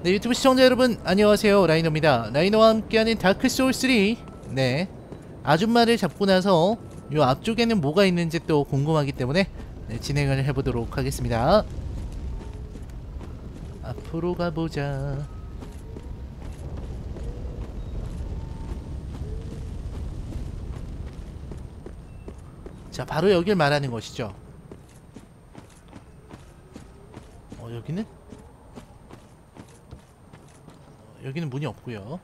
네, 유튜브 시청자 여러분 안녕하세요. 라이노입니다. 라이노와 함께하는 다크 소울 3. 네, 아줌마를 잡고 나서 요 앞쪽에는 뭐가 있는지 또 궁금하기 때문에 진행을 해보도록 하겠습니다. 앞으로 가보자. 자, 바로 여길 말하는 것이죠. 여기는? 여기는 문이 없고요.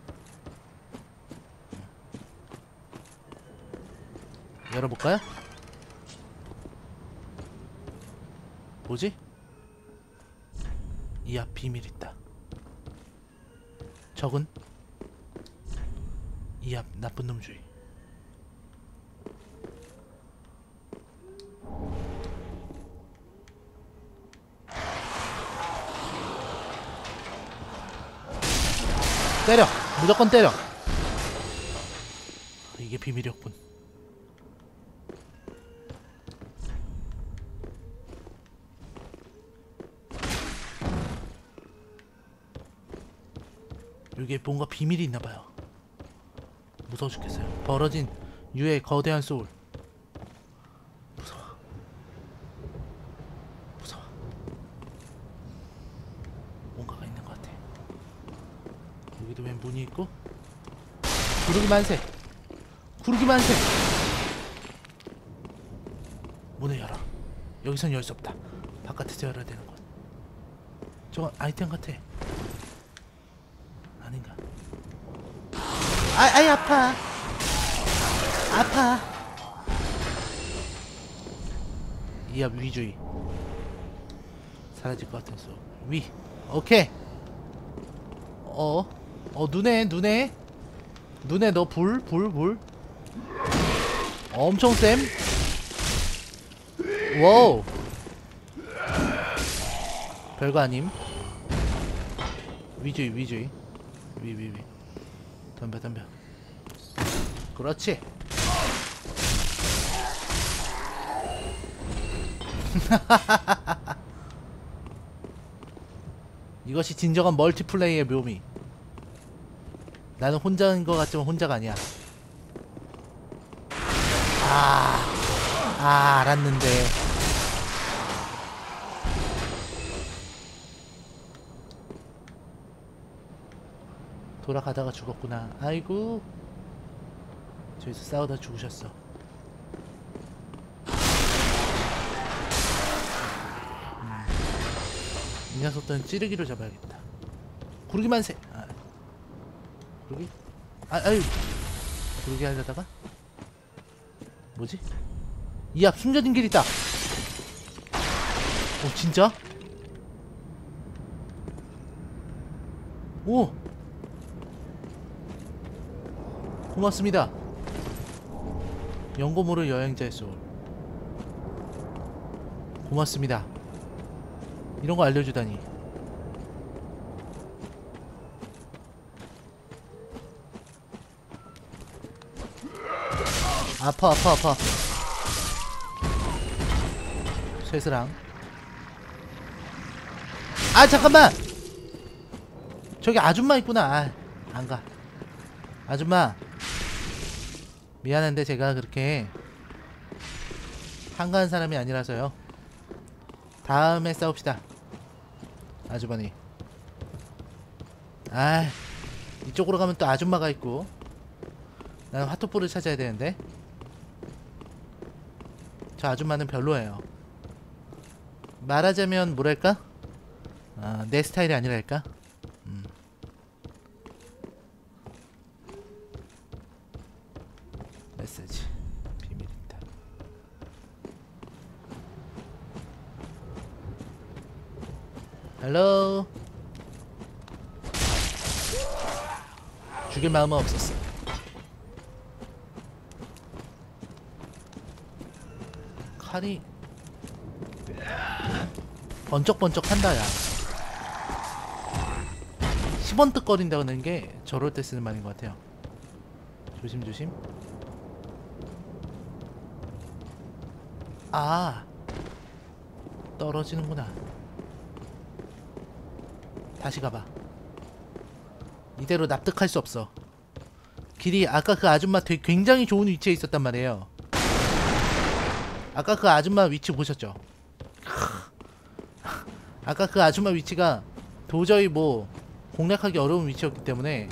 열어볼까요? 뭐지? 이 앞 비밀 있다. 적은 이 앞 나쁜 놈 주의. 때려! 무조건 때려! 이게 비밀이었군. 여기에 뭔가 비밀이 있나봐요. 무서워 죽겠어요. 벌어진 유의 거대한 소울. 무서워. 무서워. 뭔가가 있는 것 같아. 여기도 웬 문이 있고. 구르기 만세. 구르기 만세. 문을 열어. 여기선 열 수 없다. 바깥에서 열어야 되는 것. 저건 아이템 같아. 아닌가? 아이 아파. 아파. 이 앞 위주의. 사라질 것 같은 소. 위. 오케이. 눈에 너 불. 엄청 쌤. 와우. 별거 아님. 위주의. 위. 덤벼. 그렇지. 이것이 진정한 멀티플레이의 묘미. 나는 혼자인 것 같지만 혼자가 아니야. 알았는데. 돌아가다가 죽었구나. 아이고. 저기서 싸우다 죽으셨어. 이 녀석들은 찌르기로 잡아야겠다. 구르기 만세. 구르기? 아유. 구르기 하려다가? 뭐지? 이 앞 숨겨진 길 있다. 진짜? 오. 고맙습니다. 연고 모를 여행자의 소울. 고맙습니다. 이런 거 알려주다니. 아파. 쇠스랑. 잠깐만! 저기 아줌마 있구나. 안 가. 아줌마. 미안한데 제가 그렇게 한가한 사람이 아니라서요. 다음에 싸웁시다. 아주머니. 이쪽으로 가면 또 아줌마가 있고. 나는 화토포를 찾아야 되는데. 저 아줌마는 별로예요. 말하자면 뭐랄까? 내 스타일이 아니랄까? 메시지. 비밀 있다. 헬로. 죽일 마음은 없었어. 칼이 번쩍번쩍한다. 야 10원 뜩거린다는 게 저럴 때 쓰는 말인 것 같아요. 조심조심. 떨어지는구나. 다시 가봐. 이대로 납득할 수 없어. 길이 아까 그 아줌마 되게 굉장히 좋은 위치에 있었단 말이에요. 아까 그 아줌마 위치 보셨죠? 아까 그 아줌마 위치가 도저히 뭐 공략하기 어려운 위치였기 때문에.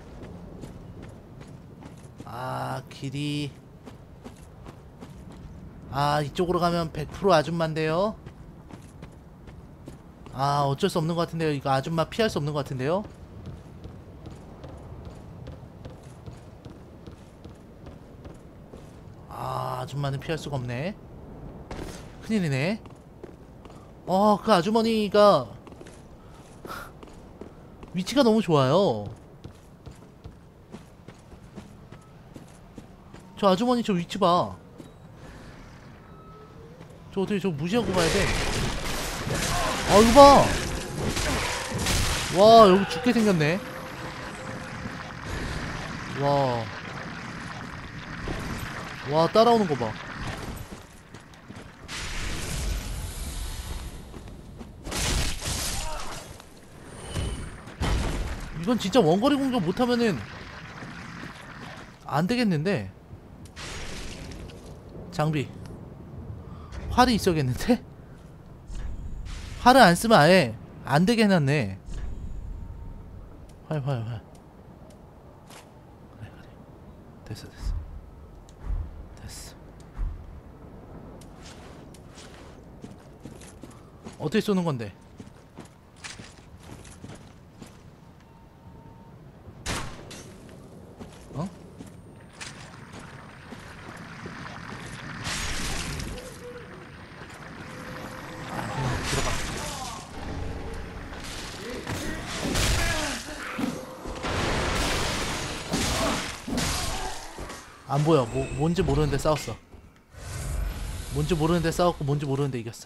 아, 길이, 아, 이쪽으로 가면 100% 아줌마인데요. 아, 어쩔 수 없는 것 같은데요. 이거 아줌마 피할 수 없는 것 같은데요. 아, 아줌마는 피할 수가 없네. 큰일이네. 그 아주머니가 위치가 너무 좋아요. 저 아주머니 저 위치 봐. 저 어떻게 저 무시하고 가야 돼? 아, 이거 봐. 와, 여기 죽게 생겼네. 와. 와, 따라오는 거 봐. 이건 진짜 원거리 공격 못하면은 안 되겠는데? 장비. 활이 있어야겠는데? 활을 안 쓰면 아예 안 되게 해놨네. 활. 그래. 됐어. 어떻게 쏘는 건데? 어? 들어가. 안 보여. 뭔지 모르는데 싸웠어. 뭔지 모르는데 싸웠고 뭔지 모르는데 이겼어.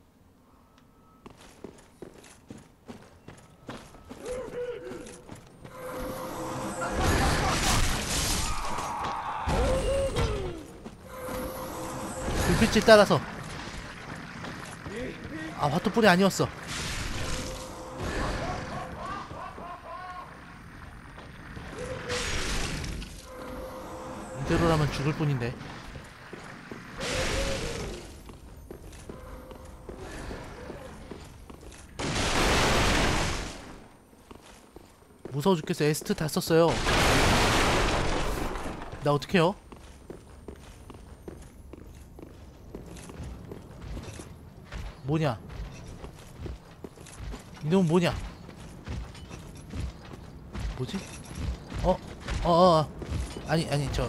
불빛을 따라서. 아, 화투불이 아니었어. 이대로라면 죽을 뿐인데. 무서워 죽겠어. 에스트 다 썼어요. 나 어떡해요? 뭐냐? 이놈은 뭐냐? 뭐지? 아니 저.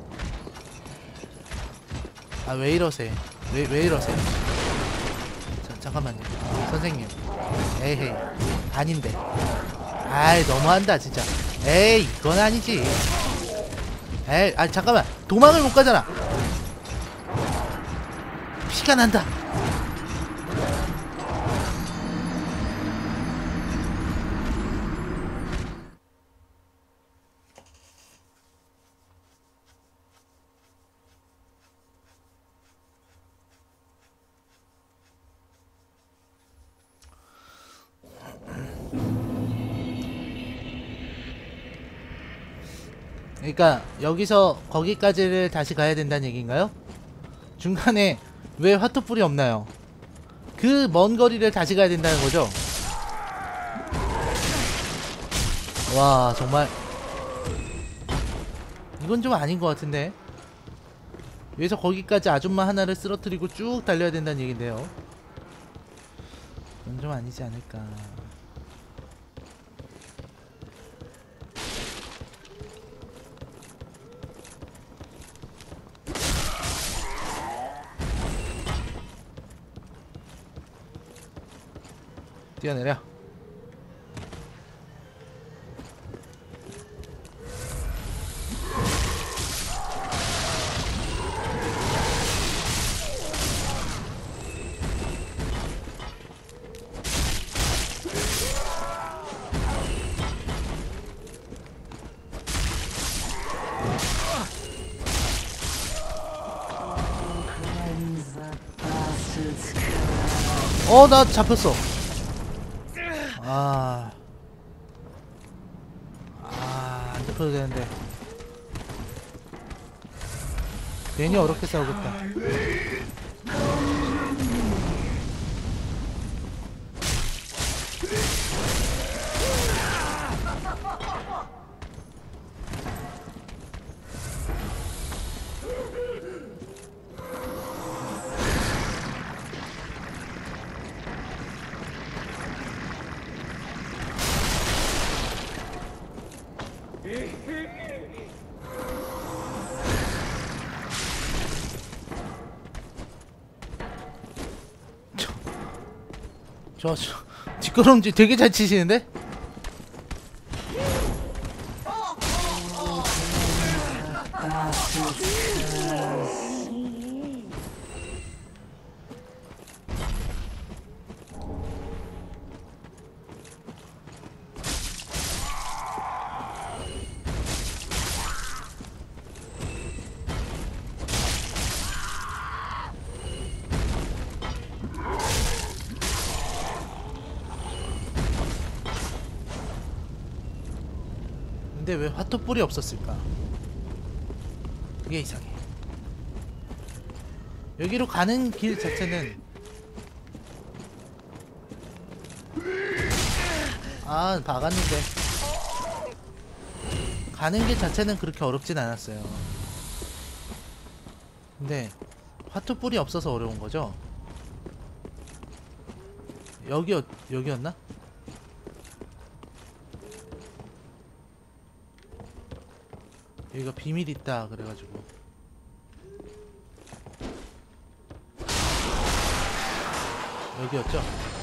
아, 왜 이러세요? 왜 이러세요? 잠깐만요. 선생님. 에헤이. 아닌데. 아이, 너무한다 진짜. 에이, 이건 아니지. 에이, 아, 잠깐만. 도망을 못 가잖아. 피가 난다. 그러니까 여기서 거기까지를 다시 가야 된다는 얘기인가요? 중간에 왜 화투불이 없나요? 그 먼 거리를 다시 가야 된다는 거죠? 와, 정말 이건 좀 아닌 것 같은데. 여기서 거기까지 아줌마 하나를 쓰러뜨리고 쭉 달려야 된다는 얘긴데요. 이건 좀 아니지 않을까. 뛰어내려. 나 잡혔어. 아, 덮어도 되는데 괜히 어렵게 싸우겠다. 저 뒷걸음질 되게 잘 치시는데? 근데 왜 화토불이 없었을까? 그게 이상해. 여기로 가는 길 자체는 아 박았는데 가는 길 자체는 그렇게 어렵진 않았어요. 근데 화토불이 없어서 어려운 거죠? 여기였나? 여기가 비밀 있다 그래가지고 여기였죠?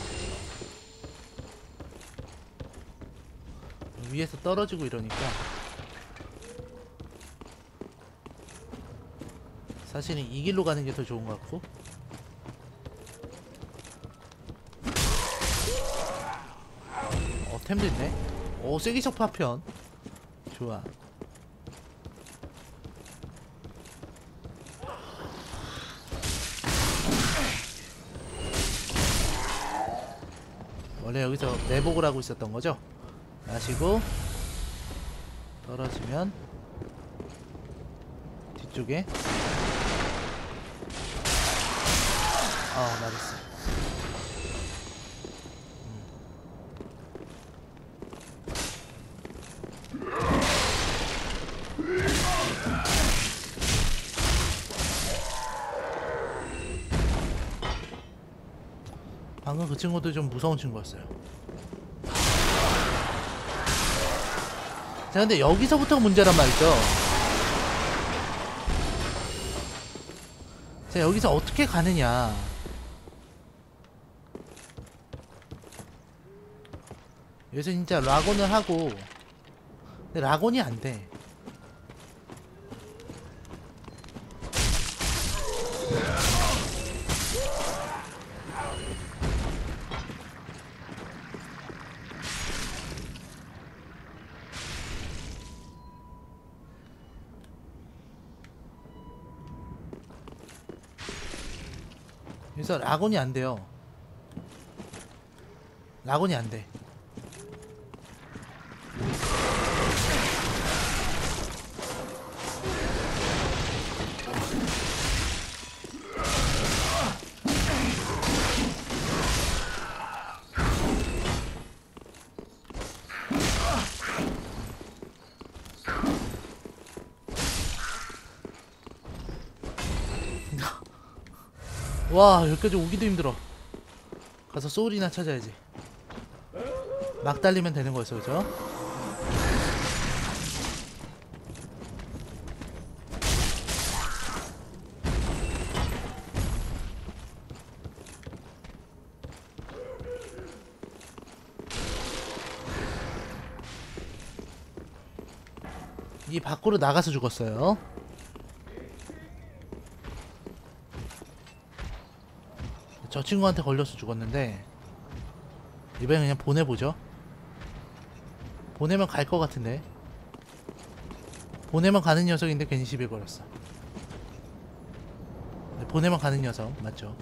위에서 떨어지고 이러니까 사실은 이 길로 가는 게 더 좋은 것 같고. 템도 있네. 오 세기석 파편 좋아. 원래 여기서 매복을 하고 있었던 거죠? 마시고 떨어지면 뒤쪽에 맞았어. 방금 그 친구도 좀 무서운 친구였어요. 자, 근데 여기서부터가 문제란 말이죠. 자, 여기서 어떻게 가느냐. 여기서 진짜 라곤을 하고, 근데 라곤이 안 돼. 그래서 라곤이 안 돼요. 라곤이 안 돼. 와 여기까지 오기도 힘들어. 가서 소울이나 찾아야지. 막 달리면 되는 거였어 그죠? 이 밖으로 나가서 죽었어요. 저 친구한테 걸려서 죽었는데 이번엔 그냥 보내보죠. 보내면 갈 것 같은데. 보내면 가는 녀석인데 괜히 시비 걸었어. 보내면 가는 녀석 맞죠?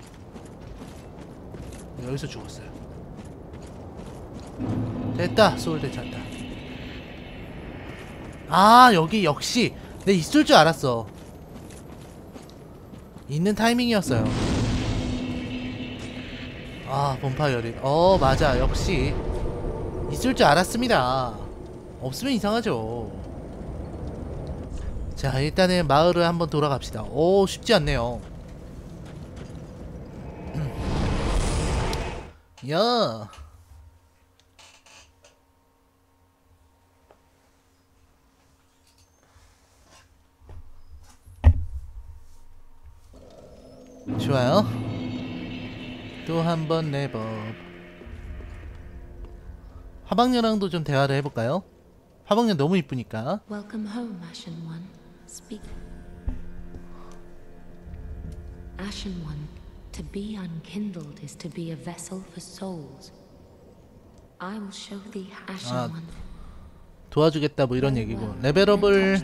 여기서 죽었어요. 됐다. 소울 되찾다. 아 여기 역시 내 있을 줄 알았어. 있는 타이밍이었어요. 아 본파 열이 맞아 역시 있을 줄 알았습니다. 없으면 이상하죠. 자 일단은 마을을 한번 돌아갑시다. 오 쉽지 않네요. 야 좋아요. 또 한 번 레버. 화방녀랑도 좀 대화를 해볼까요? 화방녀 너무 이쁘니까. Welcome home, Ashen One. Speak. Ashen One, to be unkindled is to be a vessel for souls. I will show thee, Ashen 아, One. 도와주겠다 뭐 이런 얘기고. 레벨업을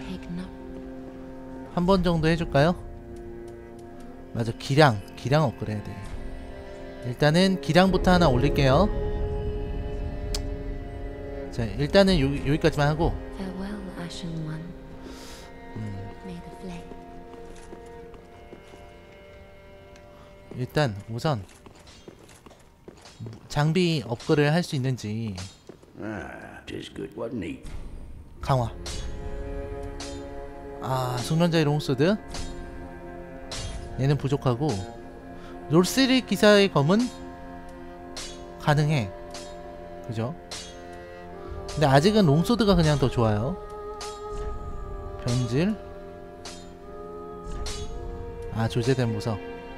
한 번 정도 해줄까요? 맞아 기량 업그레이드. 일단은 기량부터 하나 올릴게요. 자 일단은 여기까지만 하고. Farewell, Ashen One. May the flame. 일단 우선 장비 업그레이드 할 수 있는지 Tis good, wasn't he? 강화. 아 숙련자의 롱소드 얘는 부족하고 롤스리 기사의 검은 가능해. 그죠? 근데 아직은 롱소드가 그냥 더 좋아요. 변질. 아 조제된 무석.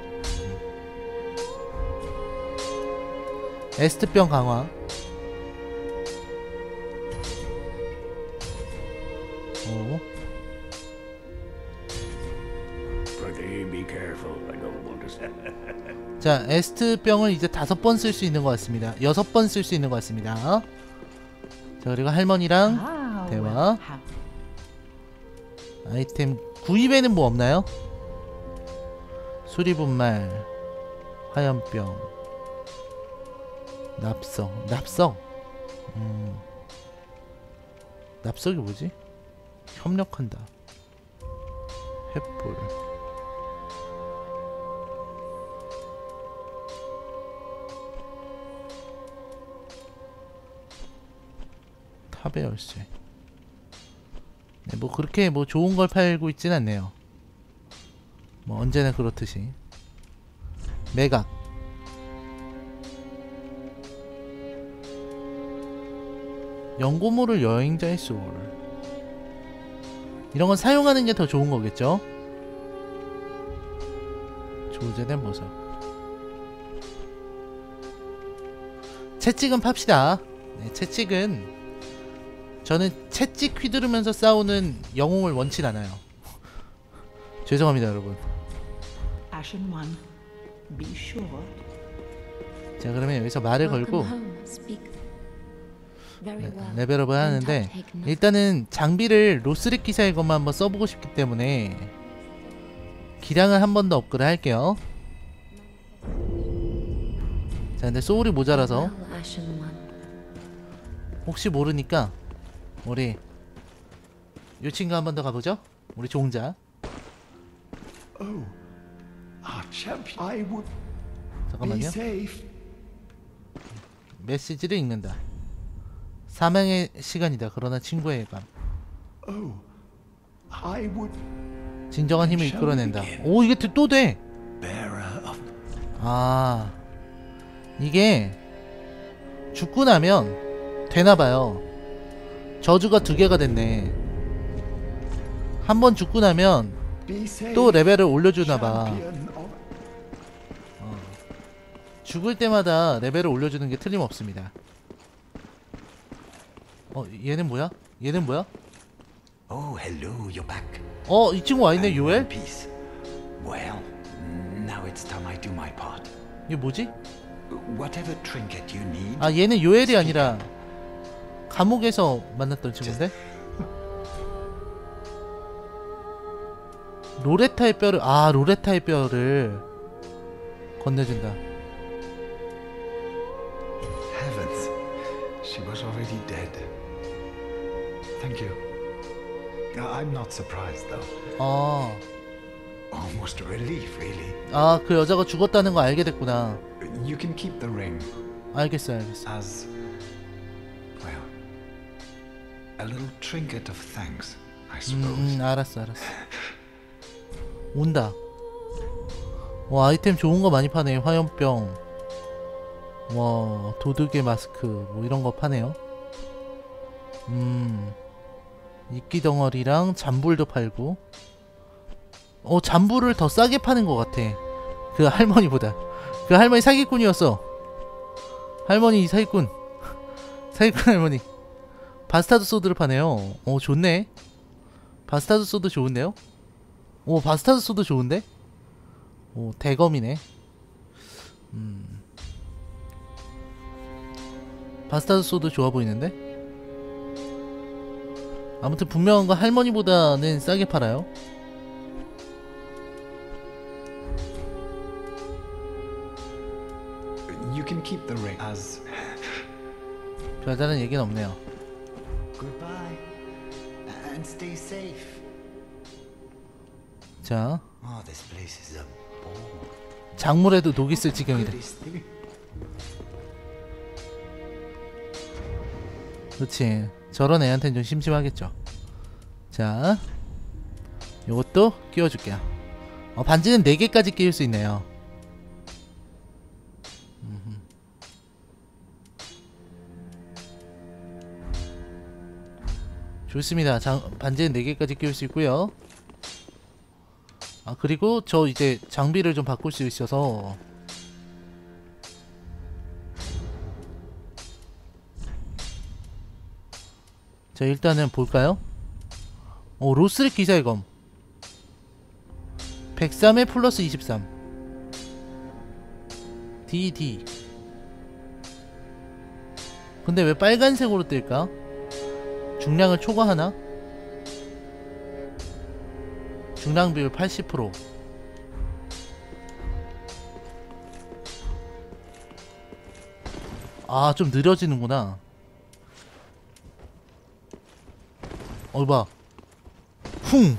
에스트병 강화. 오. Pretty be careful. I don't want to. 자, 에스트병을 이제 5번 쓸 수 있는 것 같습니다. 6번 쓸 수 있는 것 같습니다. 자, 그리고 할머니랑 대화. 아이템 구입에는 뭐 없나요? 수리분말, 화염병, 납석. 납석이 뭐지? 협력한다. 횃불. 탑의 열쇠. 네, 뭐 그렇게 뭐 좋은 걸 팔고 있진 않네요. 뭐 언제나 그렇듯이. 매각. 연고모를 여행자의 소울. 이런 건 사용하는 게 더 좋은 거겠죠? 조제된 보석. 채찍은 팝시다. 네, 채찍은 저는 채찍 휘두르면서 싸우는 영웅을 원치 않아요. 죄송합니다 여러분. Ashen One, be sure. 자 그러면 여기서 말을 걸고 Welcome home. Speak. Very well. 레벨업을 하는데 Then take note. 일단은 장비를 로스릭 기사의 것만 한번 써보고 싶기 때문에 기량을 한 번 더 업그레이드 할게요. 자 근데 소울이 모자라서 Farewell, Ashen One. 혹시 모르니까 우리 요 친구 한 번 더 가보죠. 우리 종자. Oh, our champion. I would be 잠깐만요. safe. 메시지를 읽는다. 사망의 시간이다. 그러나 친구의 예감. Oh, I would 진정한 힘을 이끌어낸다. 오 이게 또 돼. bearer of. 아 이게 죽고 나면 되나봐요. 저주가 2개가 됐네. 한 번 죽고 나면 Be safe. 또 레벨을 올려주나봐. champion of. 죽을 때마다 레벨을 올려주는 게 틀림없습니다. 얘는 뭐야? 얘는 뭐야? Oh, hello, you're back. 이 친구 와있네. Are you in 요엘? peace? Well, now it's time I do my part. 이게 뭐지? Whatever trinket you need. 아 얘는 요엘이 아니라 감옥에서 만났던 친구인데? 로레타의 뼈를 로레타의 뼈를 건네준다. Heavens, she was already dead. Thank you. I'm not surprised, though. 아, Almost a relief, really. 아, 그 여자가 죽었다는 거 알게 됐구나. You can keep the ring 알겠어, 알겠어. as, well, a little trinket of thanks, I suppose. 알았어, 알았어. 온다. 와, 아이템 좋은 거 많이 파네. 화염병, 와, 도둑의 마스크, 뭐 이런 거 파네요. 이끼 덩어리랑 잠불도 팔고. 잠불을 더 싸게 파는 것 같아. 그 할머니보다. 그 할머니 사기꾼이었어. 할머니 사기꾼. 사기꾼 할머니. 바스타드 소드를 파네요. 좋네. 바스타드 소드 좋은데요? 바스타드 소드 좋은데? 대검이네. 바스타드 소드 좋아 보이는데? 아무튼 분명한 건 할머니보다는 싸게 팔아요. You can keep the ring as. 별다른 얘기는 없네요. Goodbye, and stay safe. 자, Oh, this place is a bore. 작물에도 독 있을 지경이다. Goodies thing. 그렇지. 저런 애한테는 좀 심심하겠죠. 자, 요것도 끼워줄게요. 반지는 4개까지 끼울 수 있네요. 좋습니다. 반지는 4개까지 끼울 수 있고요. 그리고 저 이제 장비를 좀 바꿀 수 있어서 자, 일단은 볼까요? 로스릭 기사의 검 103에 플러스 23 DD. 근데 왜 빨간색으로 뜰까? 중량을 초과하나? 중량 비율 80%. 좀 느려지는구나. 봐. 쿵!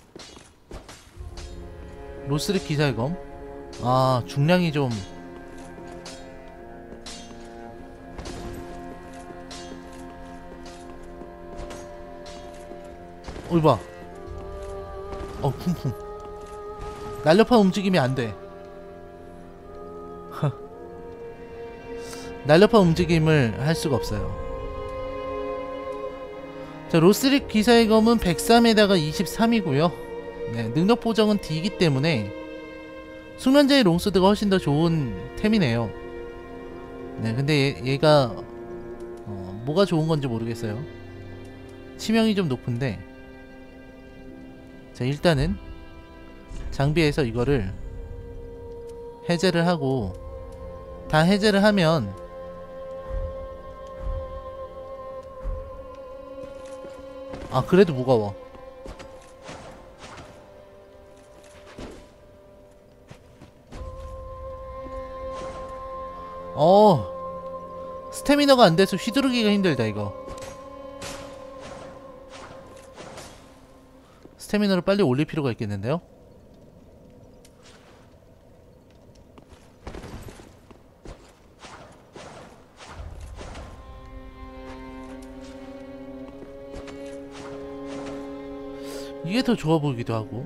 로스릭 기사의 검. 중량이 좀 봐. 쿵쿵. 날렵한 움직임이 안 돼. 날렵한 움직임을 할 수가 없어요. 자, 로스릭 기사의 검은 103에다가 23이고요. 네, 능력 보정은 D이기 때문에 숙련자의 롱소드가 훨씬 더 좋은 템이네요. 네, 근데 얘가 뭐가 좋은 건지 모르겠어요. 치명이 좀 높은데. 자, 일단은 장비에서 이거를 해제를 하고, 다 해제를 하면 그래도 무거워. 스태미너가 안 돼서 휘두르기가 힘들다 이거. 스태미너를 빨리 올릴 필요가 있겠는데요? 이게 더 좋아 보이기도 하고.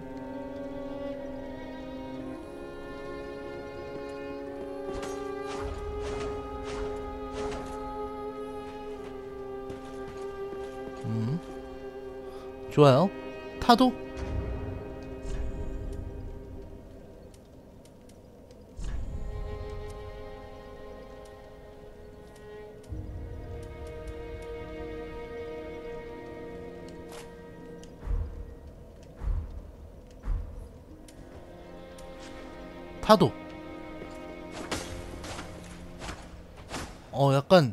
좋아요. 타도? 타도. 약간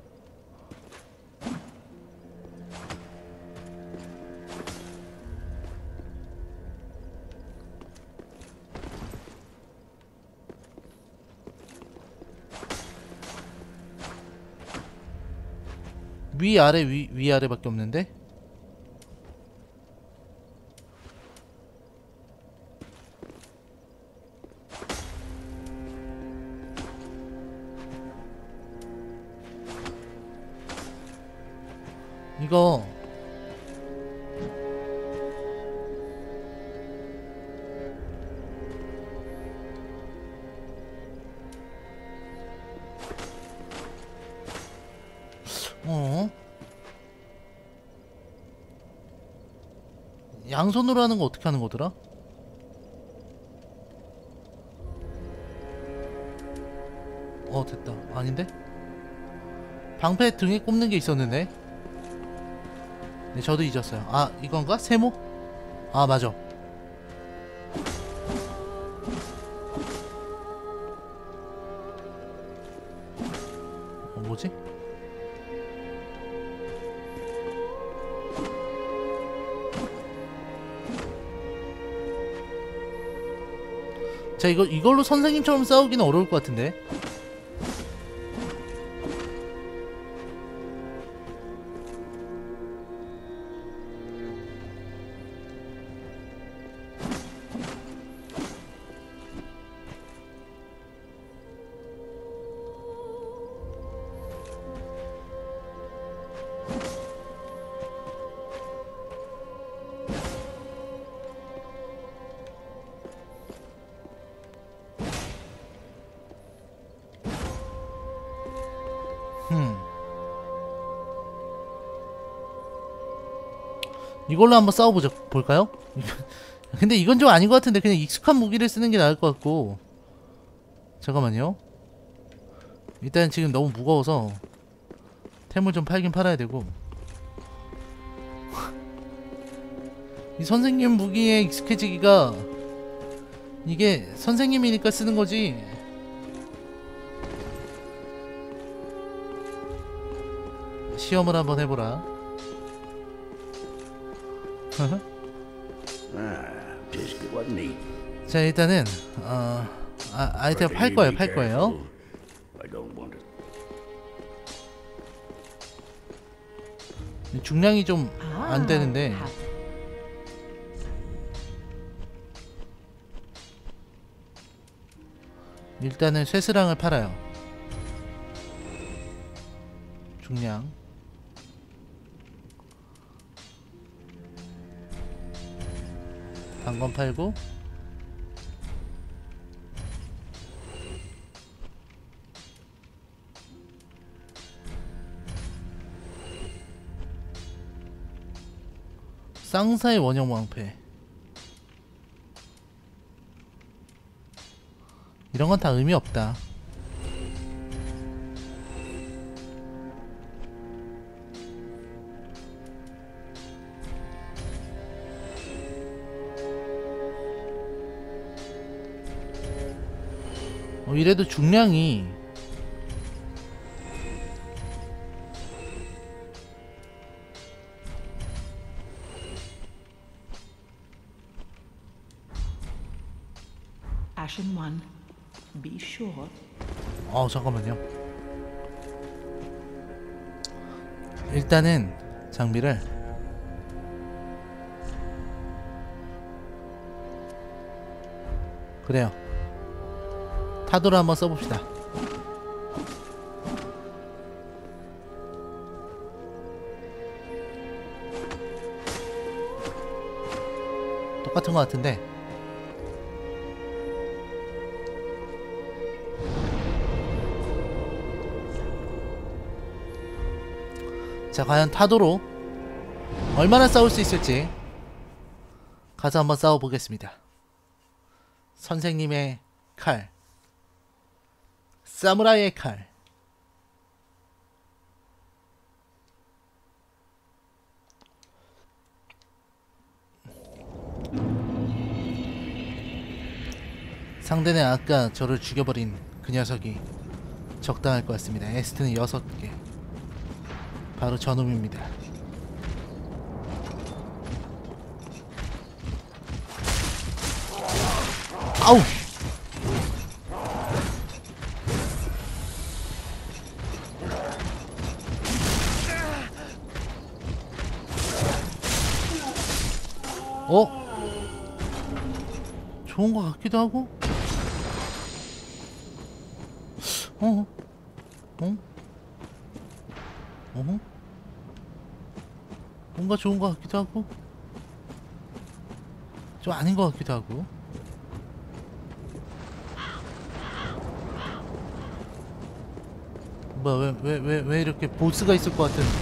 위아래 위아래밖에 없는데? 이거 양손으로 하는 거 어떻게 하는 거더라? 됐다. 아닌데? 방패 등에 꼽는 게 있었는데. 네, 저도 잊었어요. 아, 이건가? 세모? 아, 맞아. 뭐지? 자, 이걸로 선생님처럼 싸우기는 어려울 것 같은데. 이걸로 한번 싸워보자. 볼까요? 근데 이건 좀 아닌 것 같은데 그냥 익숙한 무기를 쓰는 게 나을 것 같고. 잠깐만요. 일단 지금 너무 무거워서 템을 좀 팔긴 팔아야 되고. 이 선생님 무기에 익숙해지기가, 이게 선생님이니까 쓰는 거지. 시험을 한번 해보라. Just wasn't he? 자, 일단은 아이템 팔 거예요. 팔 거예요. I don't want it. 중량이 좀 안 되는데. 일단은 쇠스랑을 팔아요. 중량. 단건 팔고. 쌍사의 원형 왕패. 이런 건 다 의미 없다. 이래도 중량이 Ashen One, be sure. 잠깐만요. 일단은 장비를 그래요. 타도를 한번 써봅시다. 똑같은 것 같은데. 자, 과연 타도로 얼마나 싸울 수 있을지 가서 한번 싸워보겠습니다. 선생님의 칼, 사무라이의 칼. 상대는 아까 저를 죽여버린 그 녀석이 적당할 것 같습니다. 에스트는 6개. 바로 저놈입니다. 아우! 좋은 것 같기도 하고. 뭔가 좋은 것 같기도 하고 좀 아닌 것 같기도 하고. 뭐야 왜 이렇게 보스가 있을 것 같은.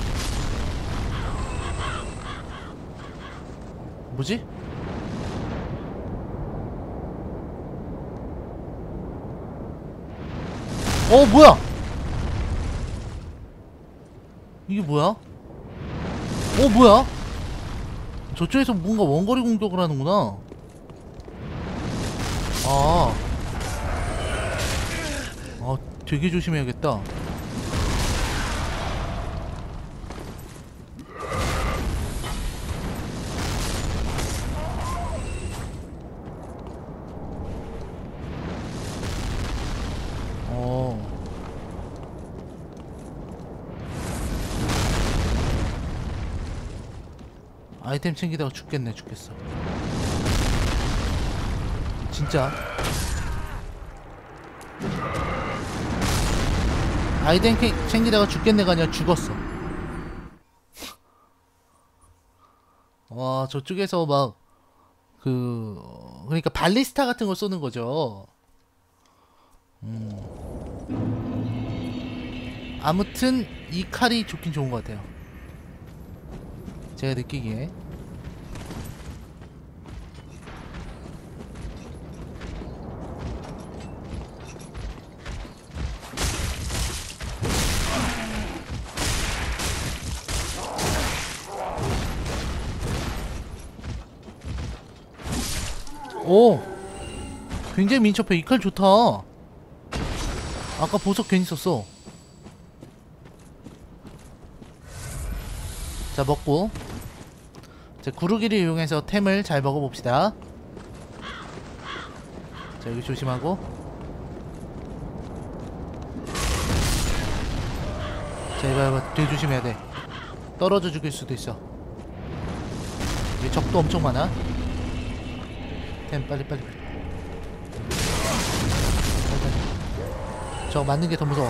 뭐지? 뭐야? 이게 뭐야? 뭐야? 저쪽에서 뭔가 원거리 공격을 하는구나. 되게 조심해야겠다. 아이템 챙기다가 죽겠어. 진짜. 아이템 챙기다가 죽겠네가 아니라 죽었어. 와, 저쪽에서 막 그러니까 발리스타 같은 걸 쏘는 거죠. 아무튼 이 칼이 좋긴 좋은 것 같아요. 제가 느끼기에. 오! 굉장히 민첩해. 이 칼 좋다. 아까 보석 괜히 썼어. 자, 먹고. 자, 구르기를 이용해서 템을 잘 먹어봅시다. 자, 여기 조심하고. 자, 이거 되게 조심해야 돼. 떨어져 죽일 수도 있어. 여기 적도 엄청 많아. 템 빨리. 저거 맞는 게 더 무서워.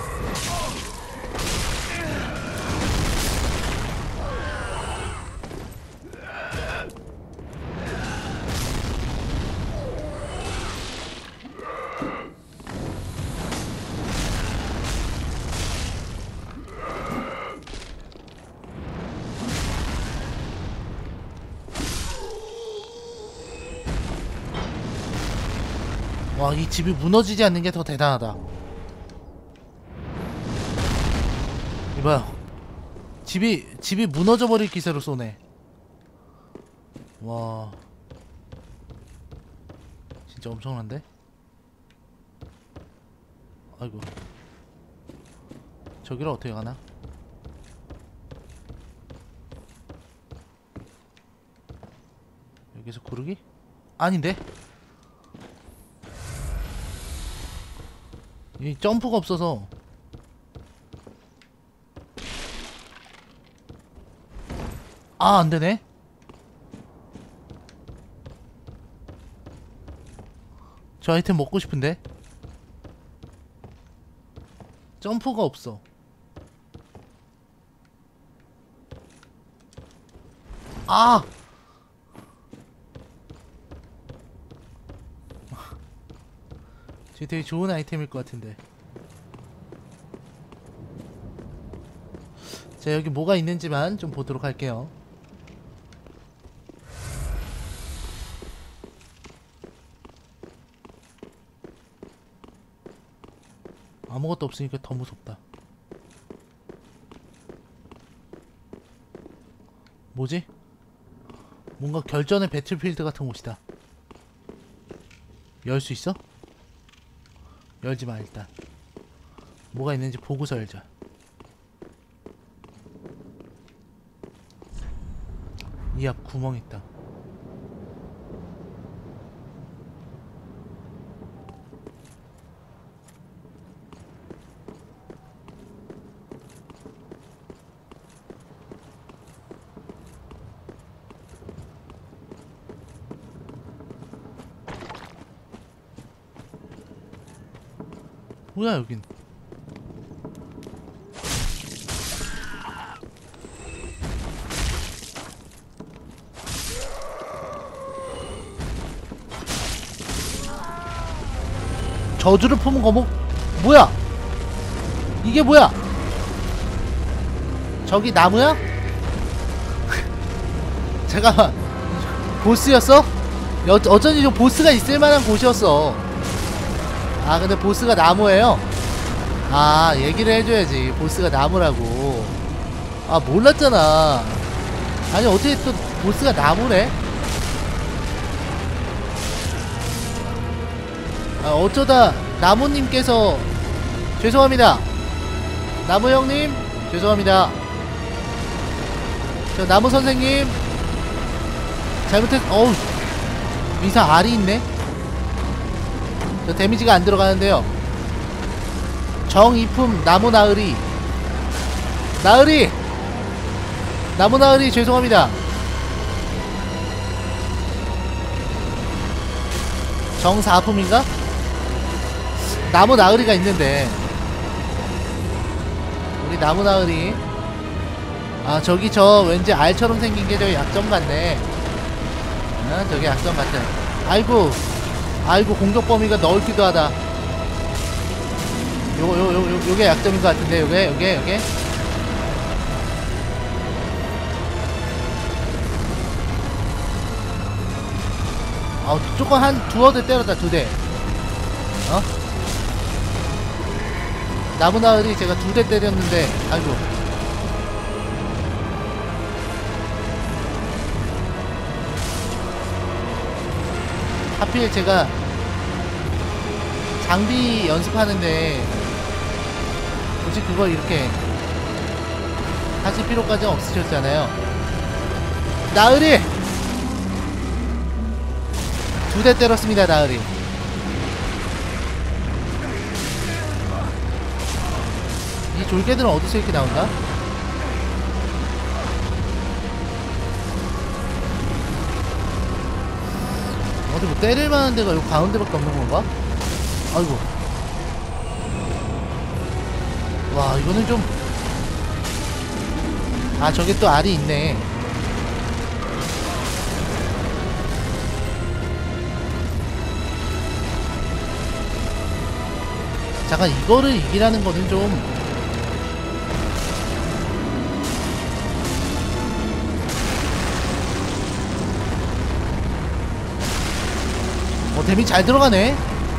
와, 이 집이 무너지지 않는 게 더 대단하다. 이봐요. 집이 무너져 버릴 기세로 쏘네. 와, 진짜 엄청난데? 아이고, 저기를 어떻게 가나? 여기서 구르기? 아닌데? 이 점프가 없어서. 안되네. 저 아이템 먹고 싶은데 점프가 없어. 저 되게 좋은 아이템일 것 같은데. 자, 여기 뭐가 있는지만 좀 보도록 할게요. 아무것도 없으니까 더 무섭다. 뭐지? 뭔가 결전의 배틀필드 같은 곳이다. 열 수 있어? 열지마. 일단 뭐가 있는지 보고서 열자. 이 앞 구멍 있다. 뭐야 여긴. 저주를 품은 거목. 뭐야? 이게 뭐야? 저기 나무야? 잠깐만. 보스였어? 어쩐지 좀 보스가 있을만한 곳이었어. 아 근데 보스가 나무예요? 아 얘기를 해줘야지. 보스가 나무라고. 아 몰랐잖아. 아니 어떻게 또 보스가 나무래? 아 어쩌다 나무님께서 죄송합니다. 나무 형님 죄송합니다. 저 나무 선생님 잘못했. 어우 미사 R이 있네. 저 데미지가 안 들어가는데요. 정이품 나무 나으리. 나으리 나무 나으리 죄송합니다. 정사품인가? 나무 나으리가 있는데 우리 나무 나으리. 아 저기 저 왠지 알처럼 생긴 게 저기 약점 같네. 아 저기 약점 같아. 아이고 아이고 공격 범위가 넓기도 하다. 요게 약점인 것 같은데. 요게 조금 한 두어 대 때렸다. 2대. 어? 나무나으리 제가 2대 때렸는데 아이고. 하필 제가 장비 연습하는데 굳이 그걸 이렇게 하실 필요까지는 없으셨잖아요. 나으리! 2대 때렸습니다. 나으리. 이 졸개들은 어디서 이렇게 나온다? 어디 뭐 때릴만한 데가 요 가운데밖에 없는 건가? 아이고. 와 이거는 좀. 아 저게 또 알이 있네. 잠깐 이거를 이기라는 거는 좀. 데미지 잘 들어가네.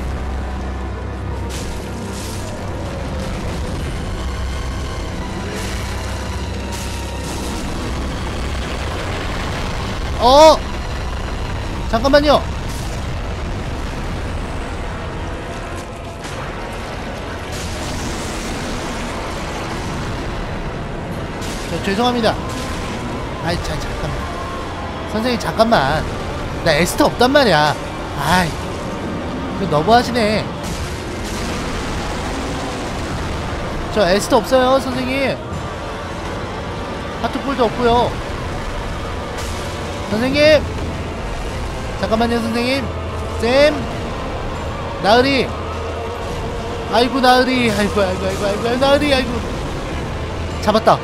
잠깐만요. 죄송합니다. 아이 잠깐만. 선생님 잠깐만. 나 에스터 없단 말이야. 아이 그 너무하시네. 저 에스터 없어요 선생님. 하트볼도 없고요 선생님. 잠깐만요 선생님. 쌤 나으리. 아이고 나으리. 아이고 나으리. 아이고 잡았다.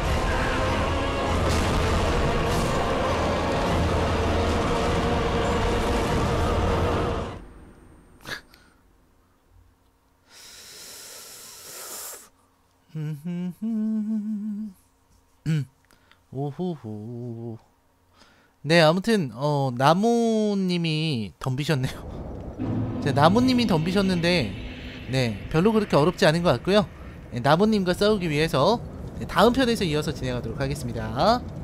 오호호. 네 아무튼 나무님이 덤비셨네요. 나무님이 덤비셨는데 네 별로 그렇게 어렵지 않은 것 같고요. 나무님과 싸우기 위해서 다음 편에서 이어서 진행하도록 하겠습니다.